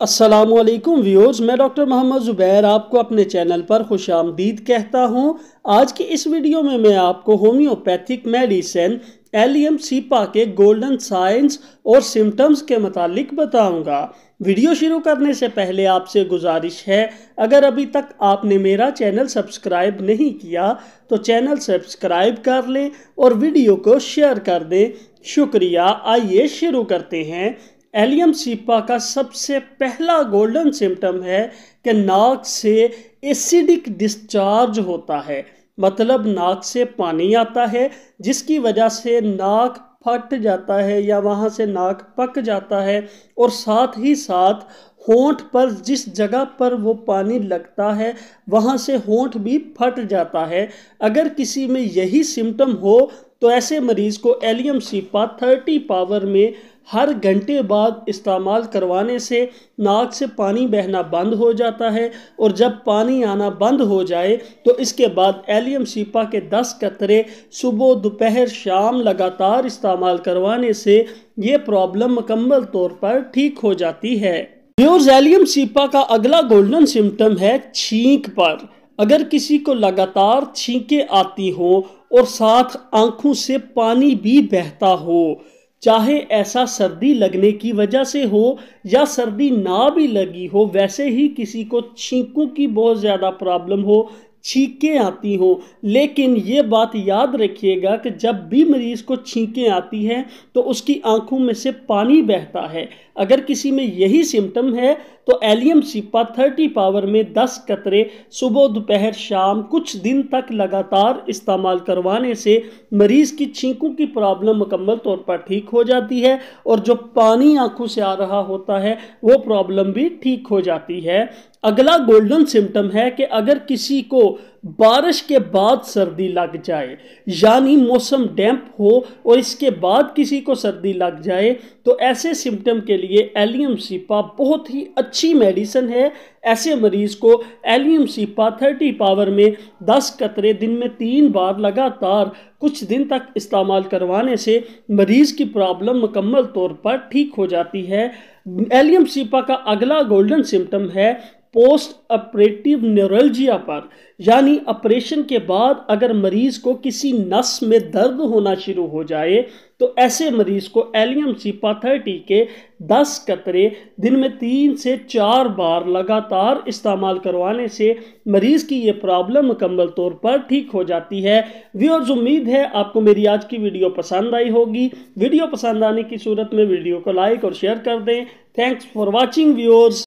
अस्सलामुअलैकुम व्यूअर्स, मैं डॉक्टर मोहम्मद ज़ुबैर आपको अपने चैनल पर खुशामदीद कहता हूं। आज की इस वीडियो में मैं आपको होम्योपैथिक मेडिसिन एलियम सीपा के गोल्डन साइंस और सिम्टम्स के मुतालिक बताऊंगा। वीडियो शुरू करने से पहले आपसे गुजारिश है, अगर अभी तक आपने मेरा चैनल सब्सक्राइब नहीं किया तो चैनल सब्सक्राइब कर लें और वीडियो को शेयर कर दें। शुक्रिया। आइए शुरू करते हैं। एलियम सीपा का सबसे पहला गोल्डन सिम्टम है कि नाक से एसिडिक डिस्चार्ज होता है, मतलब नाक से पानी आता है जिसकी वजह से नाक फट जाता है या वहाँ से नाक पक जाता है और साथ ही साथ होंठ पर जिस जगह पर वो पानी लगता है वहाँ से होंठ भी फट जाता है। अगर किसी में यही सिम्टम हो तो ऐसे मरीज़ को एलियम सीपा 30 पावर में हर घंटे बाद इस्तेमाल करवाने से नाक से पानी बहना बंद हो जाता है और जब पानी आना बंद हो जाए तो इसके बाद एलियम सीपा के 10 कतरे सुबह दोपहर शाम लगातार इस्तेमाल करवाने से ये प्रॉब्लम मुकम्मल तौर पर ठीक हो जाती है। एलियम सीपा का अगला गोल्डन सिम्टम है छींक पर। अगर किसी को लगातार छींकें आती हो और साथ आंखों से पानी भी बहता हो, चाहे ऐसा सर्दी लगने की वजह से हो या सर्दी ना भी लगी हो, वैसे ही किसी को छींकों की बहुत ज़्यादा प्रॉब्लम हो, छींकें आती हो, लेकिन ये बात याद रखिएगा कि जब भी मरीज़ को छींकें आती हैं तो उसकी आंखों में से पानी बहता है। अगर किसी में यही सिम्टम है तो एलियम सीपा 30 पावर में 10 कतरे सुबह दोपहर शाम कुछ दिन तक लगातार इस्तेमाल करवाने से मरीज़ की छींकों की प्रॉब्लम मुकम्मल तौर पर ठीक हो जाती है और जो पानी आंखों से आ रहा होता है वो प्रॉब्लम भी ठीक हो जाती है। अगला गोल्डन सिम्टम है कि अगर किसी को बारिश के बाद सर्दी लग जाए, यानी मौसम डैम्प हो और इसके बाद किसी को सर्दी लग जाए, तो ऐसे सिम्टम के लिए एलियम सीपा बहुत ही अच्छी मेडिसिन है। ऐसे मरीज़ को एलियम सीपा 30 पावर में 10 कतरे दिन में 3 बार लगातार कुछ दिन तक इस्तेमाल करवाने से मरीज़ की प्रॉब्लम मुकम्मल तौर पर ठीक हो जाती है। एलियम सीपा का अगला गोल्डन सिम्टम है पोस्ट ऑपरेटिव न्यूरल्जिया पर, यानी ऑपरेशन के बाद अगर मरीज को किसी नस में दर्द होना शुरू हो जाए तो ऐसे मरीज को एलियम सीपा 30 के 10 कतरे दिन में 3 से 4 बार लगातार इस्तेमाल करवाने से मरीज की ये प्रॉब्लम मुकम्मल तौर पर ठीक हो जाती है। व्यूअर्स, उम्मीद है आपको मेरी आज की वीडियो पसंद आई होगी। वीडियो पसंद आने की सूरत में वीडियो को लाइक और शेयर कर दें। Thanks for watching viewers.